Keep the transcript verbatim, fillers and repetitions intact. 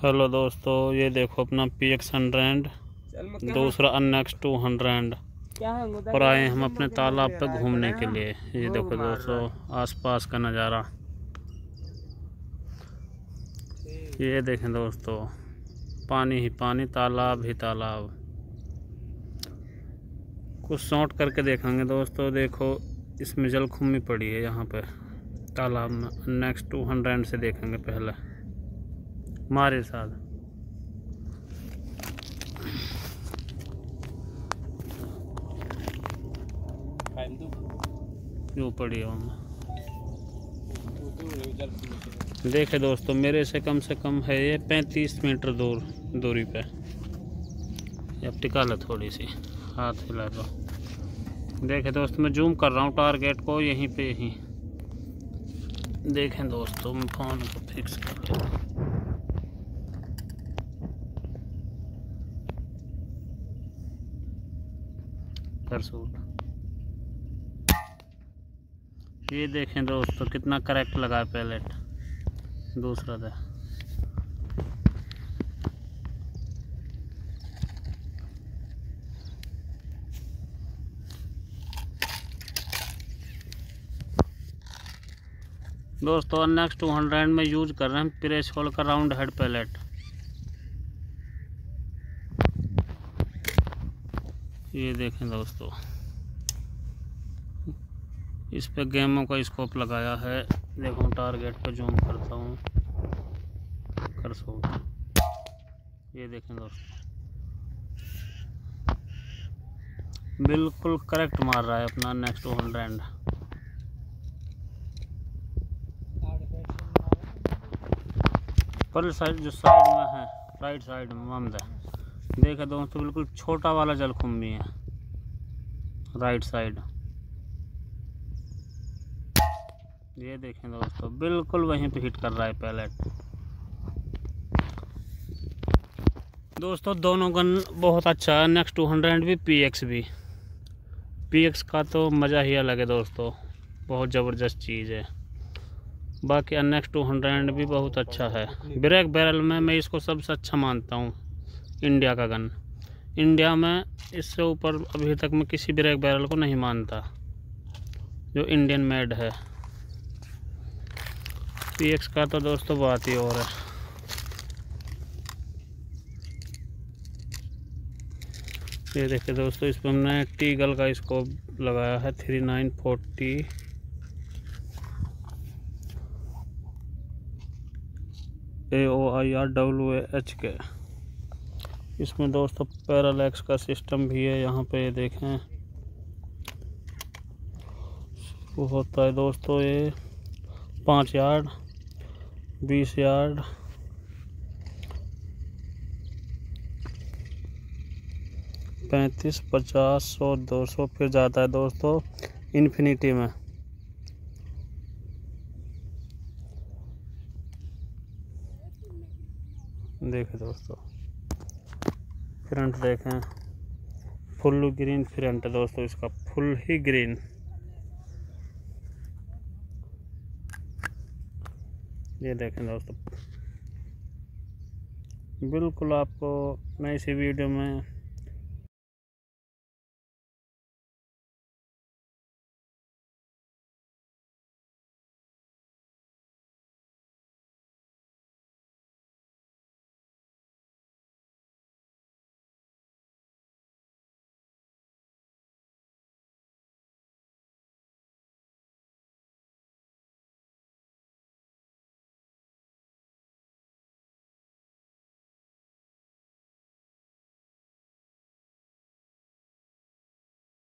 Hello दोस्तों, ये देखो अपना पी एक्स हंड्रेड, दूसरा अननेक्स टू हंड्रेड। और आए हम अपने तालाब पे घूमने के लिए। ये देखो दोस्तों आसपास का नज़ारा। ये देखें दोस्तों, पानी ही पानी, तालाब ही तालाब। कुछ शॉर्ट करके देखेंगे दोस्तों। देखो इसमें जलकुंभी पड़ी है यहाँ पे तालाब में। नेक्स्ट टू हंड्रेड से देखेंगे पहले हमारे साथ। जो पड़ी है देखे दोस्तों, मेरे से कम से कम है ये पैंतीस मीटर दूर दूरी पे। अब टिका लो थोड़ी सी, हाथ हिला दो। देखे दोस्तों, मैं जूम कर रहा हूँ टारगेट को यहीं पे ही। देखें दोस्तों, मैं फोन को फिक्स कर लेता हूँ। कर सूट। ये देखें दोस्तों कितना करेक्ट लगा है पैलेट। दूसरा था दोस्तों नेक्स्ट टू हंड्रेड में यूज कर रहे हैं प्रेस होल का राउंड हेड पैलेट। ये देखें दोस्तों, इस पे गेमों का स्कोप लगाया है। देखो टारगेट पे जूम करता हूँ, कर सो। ये देखें दोस्तों, बिल्कुल करेक्ट मार रहा है अपना नेक्स्ट टू हंड्रेड। पर साइड जो साइड में है, राइट साइड में बंद है। देखा दोस्तों, बिल्कुल छोटा वाला जलकुंभी है राइट साइड। ये देखें दोस्तों, बिल्कुल वहीं पे हिट कर रहा है पैलेट। दोस्तों दोनों गन बहुत अच्छा है, नेक्स्ट टू हंड्रेड भी, पी एक्स भी। पी एक्स का तो मज़ा ही अलग है दोस्तों, बहुत ज़बरदस्त चीज़ है। बाकी नेक्स्ट टू हंड्रेड भी बहुत अच्छा है। ब्रेक बैरल में मैं इसको सबसे अच्छा मानता हूँ इंडिया का गन। इंडिया में इससे ऊपर अभी तक मैं किसी ब्रेक बैरल को नहीं मानता जो इंडियन मेड है। पी एक्स का तो दोस्तों बात ही और है। ये देखिए दोस्तों, इस पर हमने टीगल का स्कोप लगाया है three nine forty. A O I R W H K. इसमें दोस्तों पैरालैक्स का सिस्टम भी है। यहाँ पे ये देखें वो होता है दोस्तों, ये पाँच यार्ड, बीस यार्ड, पैंतीस, पचास, सौ, दो सौ फिर जाता है दोस्तों इन्फिनिटी में। देखें दोस्तों, फ्रंट देखें, फुल ग्रीन फ्रंट है दोस्तों, इसका फुल ही ग्रीन। ये देखें दोस्तों, बिल्कुल आपको मैं इसी वीडियो में